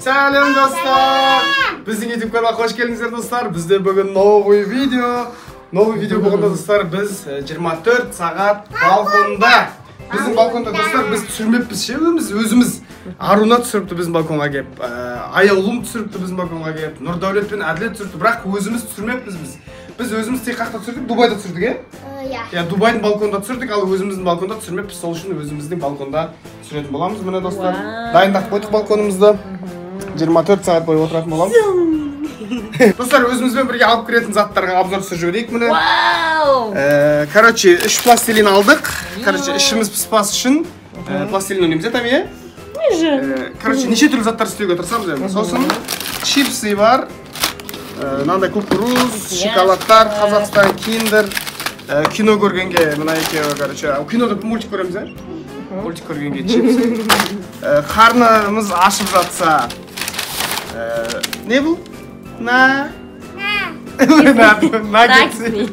Selam dostlar. Bizning YouTube kanalga hoş geldingizler dostlar. Bizde bugün новый video bo'lganda dostlar biz 24 saat balkonda. Bizim balkonda dostlar biz түсірмеппіз ше, өзіміз Аруна түсіріпті біздің балконға келіп, Аяулым түсіріпті біздің балконға келіп, Нұрдәулет пен Әділет түсіріпті, бірақ өзіміз түсірмеппіз біз. Біз өзіміз тек қақта түсірдік, Дубайда түсірдік, иә? Дубайдың балконда түсірдік, ал өзіміздің балконда түсірмеппіз, сол үшін өзіміздің балконда түсіретін боламыз. Міне достар, дайындап қойдық балконымызды. 24 сағат бойы отыратын боламыз. Достар, өзімізбен бірге алып кіретін заттарға обзор түсіріп жіберейік міне. Короче, 3 пластилин алдық. Короче, ішіміз піспас үшін пластилин ойнаймыз, иә? Короче, неше түрлі заттар істеуге тырысамыз енді. Сосын чипсы бар, мынандай кукуруз, шоколадтар, Қазақстан, киндер, кино көргенге мына екеуі, короче, кинода мультик көреміз, иә? Мультик көргенге чипсы. Қарнымыз ашып жатса, не бұл? Наггетсы.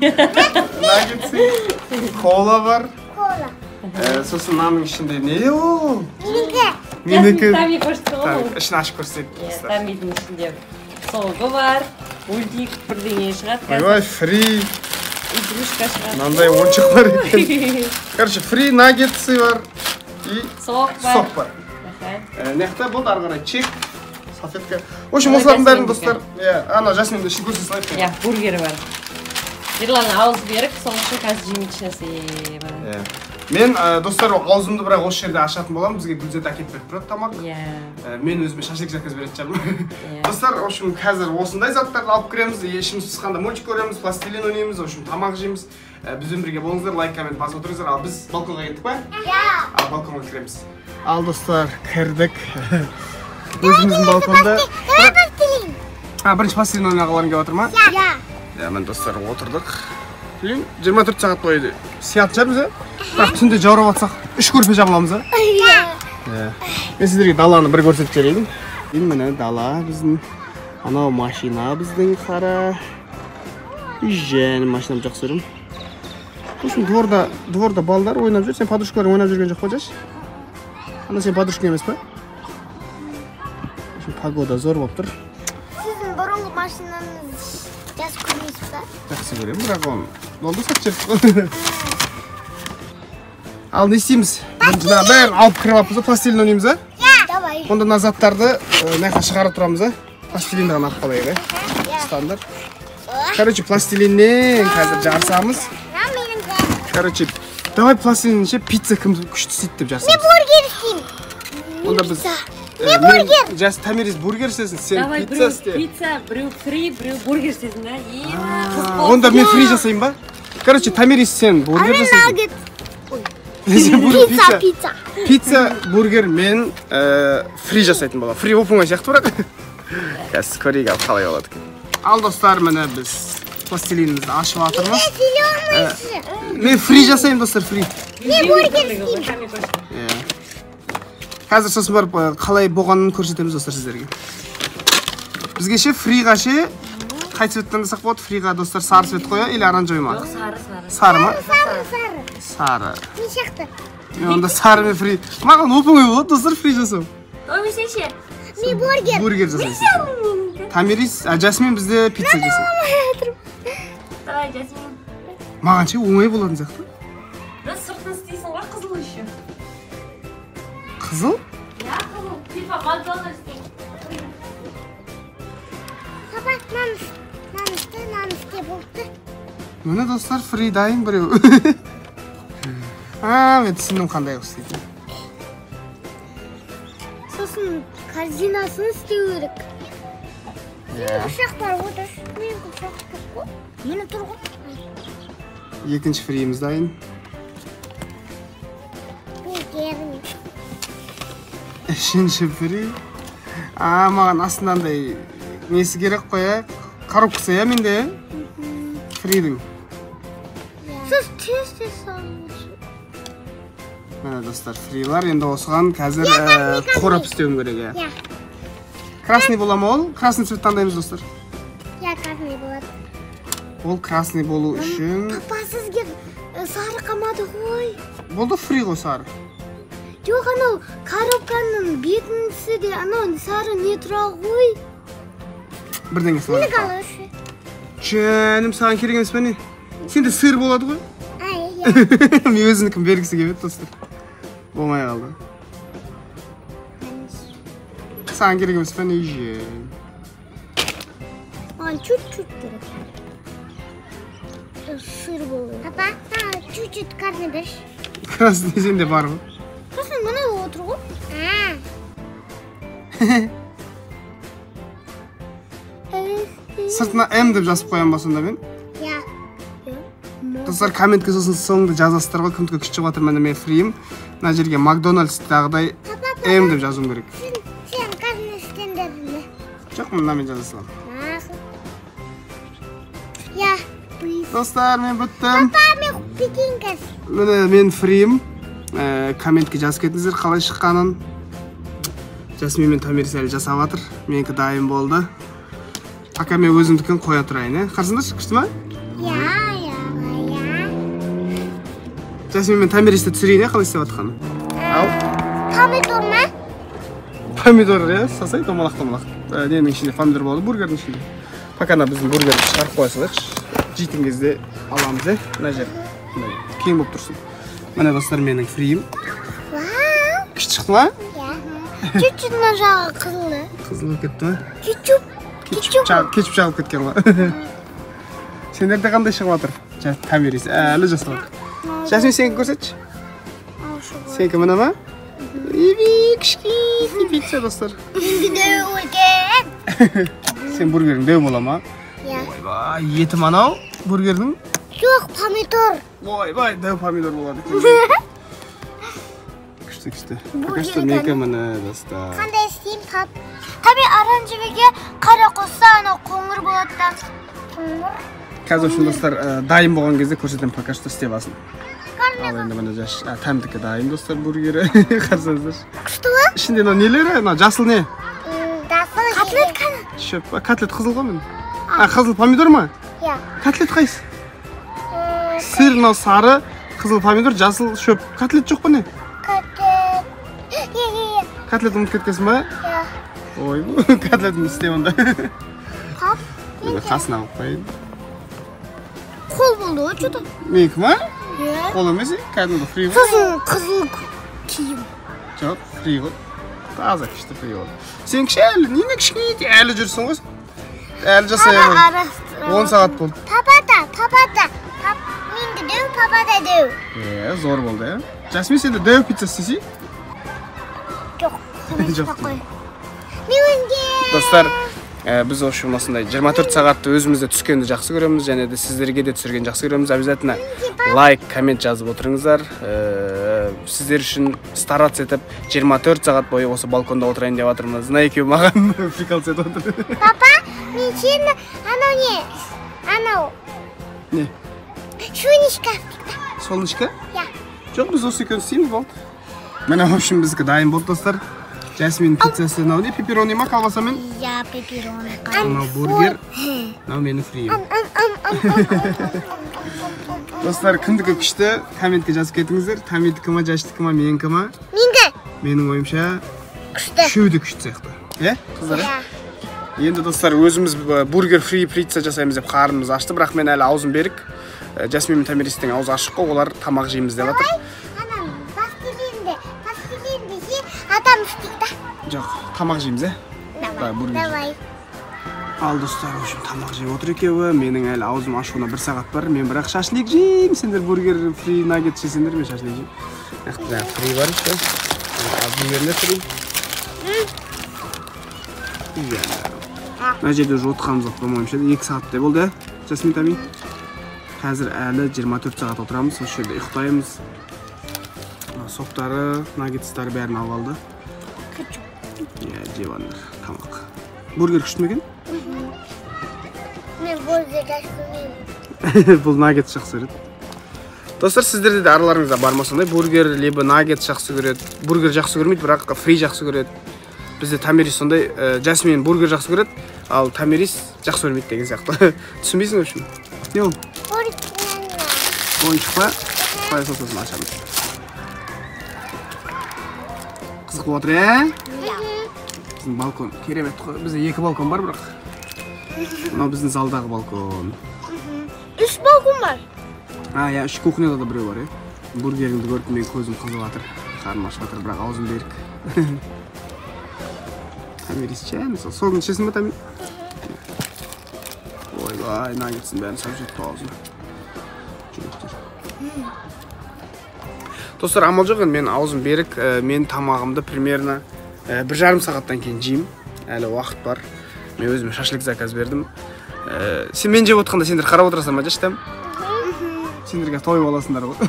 Кола бар. Сосын мынаның ішінде не ол? Менікі. Ішін ашып көрсек. Тамидің ішінде соғы бар, мультик бірдеңе шығады. Ой, фри. Игрушка шығады. Мынандай ойыншық бар екен. Короче, фри наггетсы бар. И сок бар. Неқта болды ары қарай чек. Салфетка. В общем, осылардың бәрін достар. Ана Жасминді ішін көрсе салайық. Бургері бар. Ерлан ауыз беріп, соң үшін қазір жемейтін нәрсе бар. Мен достар аузымды бірақ осы жерде ашатын боламын. Бізге Гүлзат әкеліп беріп тұрады тамақ. Мен өзіме шашлик заказ беретін шығармын. Достар, в общем, қазір осындай заттарды алып кіреміз. Ішіміз пысқанда мультик көреміз, пластилин ойнаймыз, в общем, тамақ жейміз. Бізбен бірге болыңыздар, лайк, коммент басып отырыңыздар. Ал біз балконға кеттік па? Ал балконға кіреміз. Ал достар, кірдік. Өзіміздің балконда. Бірінші пластилин ойнағыларың келіп отыр ма? Мен достар отырдық. 24 сағат бойы сиятын шығармыз, бірақ түнде жаурап атсақ 3 көрпе жамыламыз. Мен сіздерге даланы бір көрсетіп жіберейін. Міне дала біздің, анау машина біздің қара. Және машинам жақсы көрем. Сосын дворда балдар ойнап жүр. Сен подружкаларың ойнап жүрген жоқ па жаш? Ана сен подружка емес па? Погода зор болып тұр. Сіздің бұрынғы машинаңыз жақсы көрмейсіз ба? Жақсы көрем, бірақ оны болды сатып. Ал не істейміз? Бәрін алып кіріп алыппыз, пластилин ойнаймыз, а? Давай. Онда мына заттарды мына шығарып тұрамыз, а? Пластилинді ғана алып қалайық, а? Стандарт. Короче, пластилиннен қазір жарысамыз. Короче, давай пластилин ше пицца кім күшті істейді деп жарысамыз. Мен бургер істеймін. Онда біз Мен бургер. Жас Тамирис бургер істесін, сен пицца істе. Пицца, біреу фри, біреу бургер істесін, да? Онда мен фри жасайын ба? Короче, Тамирис сен бургер жасайсың. Пицца, бургер, мен фри жасайтын бола. Фри оп-оңай сияқты бірақ. Қазір көрейік ал қалай болады. Ал достар, міне біз пластилинімізді ашып атырмыз. Мен фри жасайын достар, фри. Мен бургер істеймін. Қазір сосын барып қалай болғанын көрсетеміз достар сіздерге. Бізге ше фриға ше қай цвет таңдасақ болады? Фриға достар сары цвет қоя или оранжевый ма? Сары ма? Сары. Не сияқты? Онда сары мен фри. Маған оп-оңай болады достар фри жасау. Ой, сенше? Мен бургер. Бургер жасайсың. Тамирис, Жасмин бізде пицца жасайды. Давай, Жасмин. Маған ше оңай болатын сияқты. Біз сұртын істейсің ғой, қызыл үші. Қызыл? Қызыл. Типа Макдональдс істейін. Папа, нанысты болды. Міне достар, фри дайын біреу. Мен түсіндім қандай істейтін. Сосын корзинасын істеу керек. Ұшақтар отыр. Мен ұшақтар ғой. Мені тұр ғой. Екінші фриіміз дайын. Бургермен. Үшінші фри. Маған астынандай несі керек қоя. Коробкасы я менде. Фридің. Сіз тез салыңыз. Міне достар, фрилар. Енді осыған қазір қорап істеуім керек. Красный бола ма ол? Красный цвет таңдаймыз достар. Красный болады. Ол красный болу үшін... Папа сізге сары қамады ғой. Болды фри ғой сары. Жоқ, анау коробканың бетінісі де анау сары не тұра ғой. Бірдеңе салады. Мені қалашы. Жаным, саған керек емес пе не? Сенде сыр болады ғой? Иә. Мен өзінікін бергісі келмеді, достар. Болмай қалды. Саған керек емес пе не жем? Маған чуть-чуть керек. Сыр болу. Папа, чуть-чуть қарны берші. Красный сенде бар ғой? Красный мына отыр ғой. Сыртына М деп жазып қоям ба сонда мен? Иә. Достар, комментке сосын соңында жазасыздар ғой, кімдікі күшті жатыр, мен фрим. Мына жерге Макдональдстағыдай М деп жазуым керек. Сен қарны істендірді. Жоқ, мына мен жаза салам. Иә. Достар, мен бүттім. Папа, мен пекинкас. Міне мен фрим. Комментке жазып кетіңіздер қалай шыққанын. Жасмин мен Тамирис әлі жасап жатыр. Менікі дайын болды. Ака мен өзімдікін қоя тұрайын, қарсыңдаршы, күшті ма? Иә. Жасмин мен Тамиристі түсірейін, қалай істеп жатқанын. Ау? Помидор ма? Помидор, сасай, домалақ. Ненің ішінде помидор болды, бургердің ішінде. Пока біздің бургерді шығарып қоя салайықшы. Жейтін кезде аламыз, мына жер. Кең болып тұрсын. Міне достар, менің фриім. Вау. Күшті шықты ма? Иә. Чуть-чуть мына жағы қызылы. Қызылы кетті ма? Кетчуп. Кетчуп жағып кеткен ғой. Сендерде қандай шығып жатыр? Тамирис әлі жасап жатыр. Жасмин, сенікі көрсетші. Сенікі мына ма? Кішкене пицца, достар. Менде дөу үлкен. Сен бургерің дөу бола ма? Иә. Ойбай, еті манау бургердің? Жоқ, помидор. Ойбай, дөу помидор болады. Күшті. Күшті менікі міне, достар. Қандай істейін, пап? Таби оранжевеге қара қосса, анау қоңыр болады да. Қоңыр. Қазір үшін достар, дайын болған кезде көрсетем, пока что істеп алсын. Ал енді міне тәмдікі дайын, достар, бургері. Қарсаңыздар. Күшті ма? Ішінде нелері? Жасыл не? Котлет қана. Шөп, котлет қызыл ғой мен. Қызыл помидор ма? Иә. Котлет қайсы? Сыр, мынау сары, қызыл помидор, жасыл шөп. Котлет жоқ па не? Котлет. Котлет ұмыт кеткесін ба? Иә. Ой, котлетім істе онда. Пап, Қасына алып қойын. қол болды ғой, что-то. Менікі ма? Иә. Қол емес, кәдімгі фри ғой. Сосын қызыл киім. Жоқ, фри ғой. Таза күшті фри ғой. Сен әлі, нені кішкене әлі жүрсің ғой? Әлі жасай ғой. 10 сағат болды. Папада. Менде дөу, папада дөу. Зор болды, Жасмин, сенде дөу пицца істесей? Жоқ. Жоқ. Менде. Достар, біз общем осындай 24 сағатты өзімізде түскенді жақсы көреміз, және де сіздерге де түсірген жақсы көреміз. Обязательно лайк, коммент жазып отырыңыздар. Сіздер үшін стараться етіп 24 сағат бойы осы балконда отырайын деп жатырмыз. Мына екеуі маған прикол етіп отыр. Папа, мен сені анау не? Анау. Не? Шунишка. Солнышко? Иә. Жоқ, біз осы екеуін істейміз болды. Міне общем біздікі дайын болды, достар. Жасмин пиццасы, мынау не? Пепперони ма, колбасамен? Иә, пепперони. Мынау бургер, мынау менің фриім. Достар, кімдікі күшті, комментке жазып кетіңіздер. Тамирдікі ма, Жаштікі ма, менікі ма? Менде. Менің ойымша Күшті. үшеуі күшті сияқты. Қыздар? Енді достар, өзіміз бургер фри пицца жасаймыз деп қарнымыз ашты, бірақ мен әлі аузым берік. Жасмин мен Тамиристің аузы ашық қой, олар тамақ жейміз деп жатыр. Анам, пастилинде же адам істейді. Жоқ, тамақ жейміз, Давай. Ал достар, үшін тамақ жеп отыр екеуі. Менің әлі аузым ашуына 1 сағат бар. Мен бірақ шашлик жеймін. Сендер бургер фри нагет жесеңдер, мен шашлик жеймін. Фри бар еще. Бургерлер фри. Мына жерде уже отқанымыз қоймайымша 2 сағаттай болды, Жасмин, Тами. Қазір әлі 24 сағат отырамыз, осы жерде ұйықтаймыз. Соқтары, нагетстары бәрін алып алды. Жевандар, тамақ. Бургер күшті ме екен? Мен бургер жақсы көрмеймін. Бұл нагет жақсы көреді. Достар, сіздерде де араларыңызда бар ма сондай? Бургер, либо нагет жақсы көреді. Бургер жақсы көрмейді, бірақ фри жақсы көреді. Бізде Тамирис сондай, Жасмин бургер жақсы көреді, ал Тамирис жақсы көрмейді деген сияқты. Түсінбейсің үшін? Не ол? Ойыншық па? Қай сосын ашамыз. қылып отыр, ә? Біздің балкон керемет қой. Бізде 2 балкон бар, бірақ. Мынау біздің залдағы балкон. 3 балкон бар. Я 3 кухняда да біреу бар, ә? Бургеріңді көріп мен көзім қызып жатыр. Қарным ашып жатыр, бірақ аузым берік. Тамирис чәй, мысалы, соғын ішесің ба, Тамир? Ойбай, нагетсін бәрін сап жетті аузым. Достар, амал жоқ, мен аузым берік, мен тамағымды примерно 1,5 сағаттан кейін жеймін. Әлі уақыт бар. Мен өзім шашлык заказ бердім. Мен жеп отқанда сендер қарап отырасың ба, жаштам? Сендерге той боласыңдар ғой.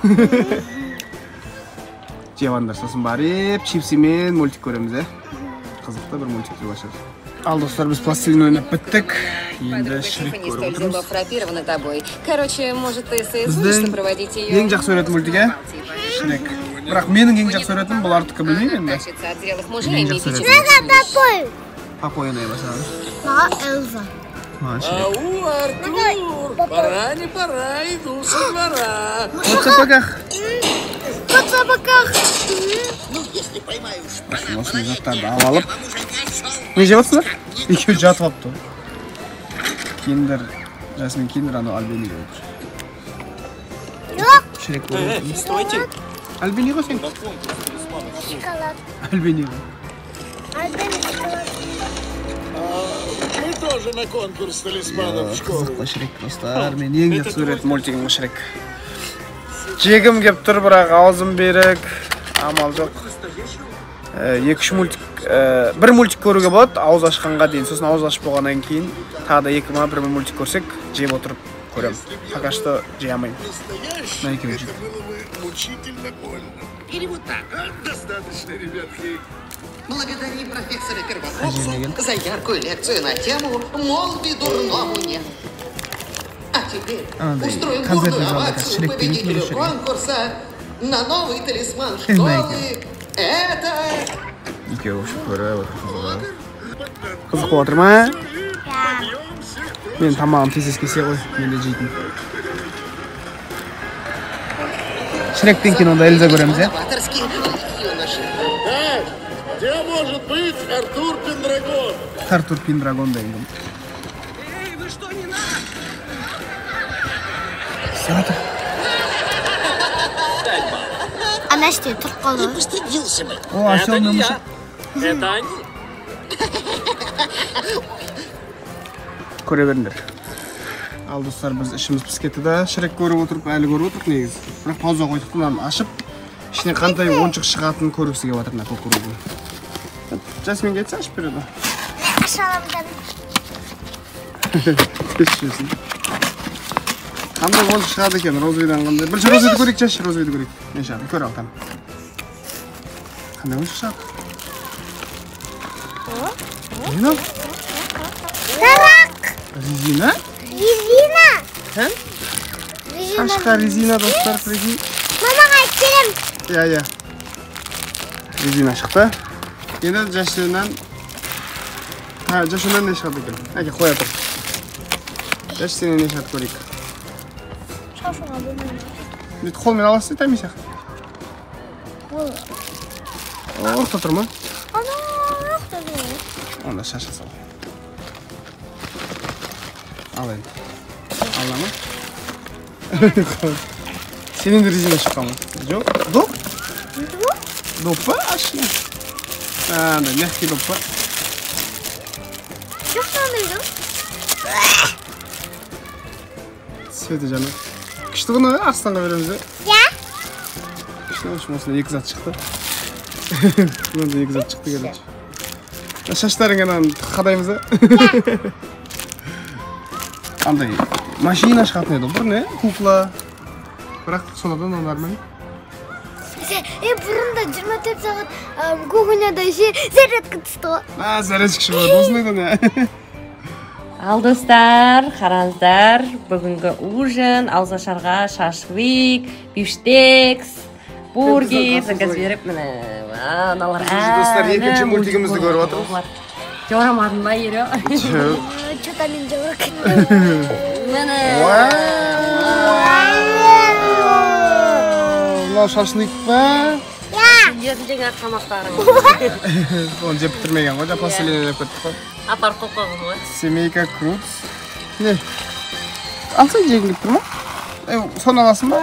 Жевандар, сосын барып, чипсимен мультик көреміз, ә? Қызықты бір мультик башар. Ал достар, біз пластилин ойнап біттік. Енді Шрек көріп отырмыз. Біздің ең жақсы көретін мультик, ә? Шрек. Бірақ менің ең жақсы көретінім бұл артыққа білмеймін енді. Ең жақсы көретінім. Папа ойнай башар. Элза. Ау, Артур, пора не пора, иду со двора. Вот сапогах. Кот в сапогах. Осыны заттарды алып. Не жеп отырсыңдар? Екеуі жатып алыпты. Киндер, Жасмин киндер, анау Альбини ғой. Жоқ. Шрек көріп отырмыз. Альбини ғой сен? Шоколад. Альбини ғой. Альбини шоколад. Мы тоже на конкурс талисманов в школу. Қызық Шрек достар. Мен ең жақсы көретін мультигім Шрек. Жегім кеп тұр, бірақ аузым берік. Амал жоқ. 2-3 мультик, бір мультик көруге болады, ауыз ашқанға дейін. Сосын ауыз ашып болғаннан кейін тағы да 2-1 мультик көрсек, жеп отырып көрем. Пока что жей алмайм. На екеуі жейді. Мучительно больно. Или вот так, достаточно, ребятки. Благодари профессора Первоклассу за яркую лекцию на тему «Молви дурному нет». А теперь устроим бурную овацию победителю конкурса на новый талисман школы. Это... Екеуі ұшып көріп отыр қызығы. Қызық болып отыр ма? Мен тамағым тез кесе ғой, мен де жейтін. Шректен кинода Эльза көреміз, ә? новаторский юноша. Так, где может быть Артур Пендрагон? Артур Пендрагон да енгім. Эй, вы что, не надо? Сағаты. Ана іште тұрып қалды. Постыдился бы. О, осел нөмірші. Это они. Көре беріңдер. Ал достар, біз ішіміз піскетті да, Шрек көріп отырып, әлі көріп отырып негіз. Бірақ пауза қойдық, мынаны ашып, ішіне қандай ойыншық шығатынын көргісі келіп жатыр, көк көруге. Жасмин кетсе ашып береді. Ақша аламын. Кешіресің. Қандай ойыншық шығады екен, розовыйдан қандай. Бірінші розовыйды көрейік, жашы розовыйды көрейік. Мен шығады, көр алтан. Қандай ойыншық шығады? Не ол? Тарақ. Резина? Резина. Қашқа резина, достар, прикинь. Мамаға келем. Иә. Резина шықты. Енді жашынан... Жашынан не шығады екен? Әке, қоя тұр. Жаш сенен не шығады көрейік. Шашуға болмайды. Бүйт қолмен аласыз, тәмей сияқты. Орта тұр ма? Ана, орта тұр. Онда шаша сал. Ал енді. Алла ма? Сенен де резина шыққан ма? Жоқ? Доп? Доп па? Ашына. Анда, мягкий доп па? Жоқ сандайды. Светі жаны. Күшті ғына Арыстанға береміз, е? Я? Күшті ғына осында 2 зат шықты. Бұнда 2 зат шықты керінші. Шаштарыңнан қадаймыз, е? Андай, машина шығатын еді, бір не? Кукла. Бірақ сонадан онармай. Бұрында 24 сағат кухняда зарядка түсті ғой. Зарядка шығады, осындайдан, е? Ал достар, қараңыздар, бүгінгі ужин, ауызашарға шашлык, бифштекс, бургер, заказ беріп, міне, аналар Достар, екінші мультигімізді көріп отырмыз. Жорамадың ба, ере? Что-то мен жаура кеттім. Міне. Мынау шашлык па? Я. Үйірілген тамақтарың. Оны жеп бітірмеген ғой, поселение деп кеттік қой. Апар қоқығым ғой. Семейка Крутс. Не? Алсаң жегің келіп тұр ма? Соны аласың ба?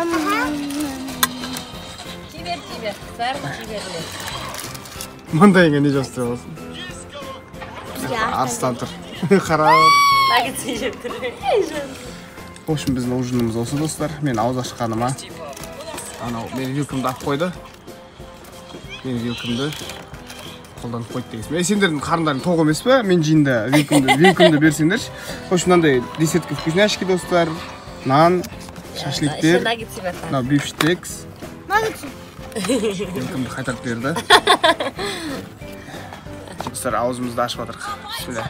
Жибер. Бәрін жиберле. Маңдайыңа не жазып тұра аласың? Арыстан тұр. Қарап. Наггетс жеп тұр. В общем, біздің ужинымыз осы достар. Мен ауыз ашқаныма. Анау, мен вилкімді ап қойды. Мен вилкімді қолданып қойды дегенсің. Сендердің қарындарың тоқ емес пе? Мен жиында вилкімді берсеңдерші. В общем, мынандай десятка вкусняшки достар. Нан, шашликтер. Мынау бифштекс. Вилкімді қайтарып берді. Достар, аузымызды ашып жатырық. Бисмилля.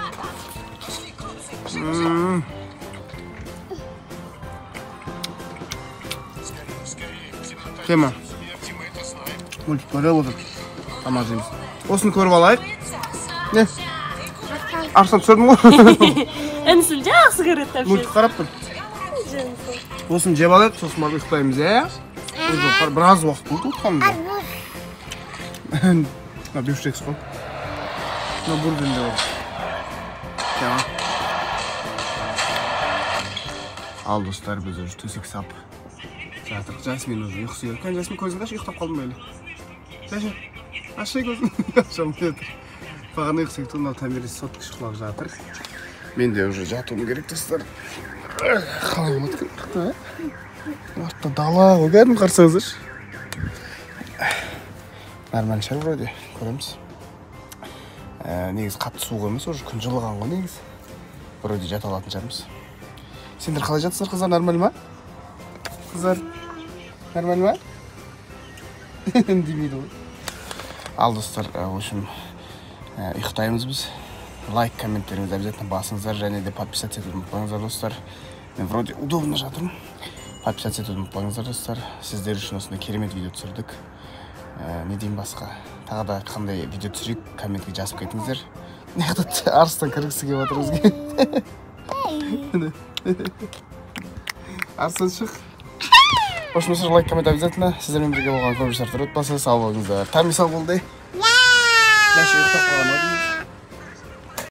Кема? Мультик көріп отыр. Тамақ жейміз. Осыны көріп алайық. Не? Арыстан түсірдің ғой? Інісін жақсы көреді тәпші. Мультик қарап тұр. Осыны жеп алайық, сосын барып ұйықтаймыз, біраз уақыт болды ұйықтағанымызда. Мына бифштекс қой. Мына бургерінде бар. Ал достар, біз уже төсек сап жатырық. Жасмин уже ұйқысы келді. Кәне Жасмин, көзіңді аш, ұйықтап қалдым бәлі. Жаша, ашай көзін. Ашам кетір. Бағана ұйқысы кетті, мынау тәмерес соткіш құлап жатыр. Мен де уже жатуым керек достар. Қалайым өткен қықты, артта дала ғой, бәрін қарсаңыздар. Нормально шығар вроде, көреміз. Негіз қатты суық емес, уже күн жылыған ғой негіз. Вроде жата алатын шығармыз. Сендер қалай жатсыздар, қыздар, нормаль ма? Қыздар, нормаль ма? Демейді ғой. Ал достар, в общем, ұйықтаймыз біз. Лайк, комменттеріңізді обязательно басыңыздар, және де подписаться етуді ұмытпаңыздар достар. Мен вроде удобно жатырмын. Подписаться етуді ұмытпаңыздар достар. Сіздер үшін осындай керемет видео түсірдік. Не деймін басқа? Тағы да қандай видео түсірейік, комментке жазып кетіңіздер. Неғді Арыстан кіргісі келіп отыр бізге. Арыстан шық. В общем, лайк, коммент обязательно. Сіздермен бірге болған көріністер тұрып басы сау болыңыздар. Тәмі сау болды. Яшы ұйықтап қалған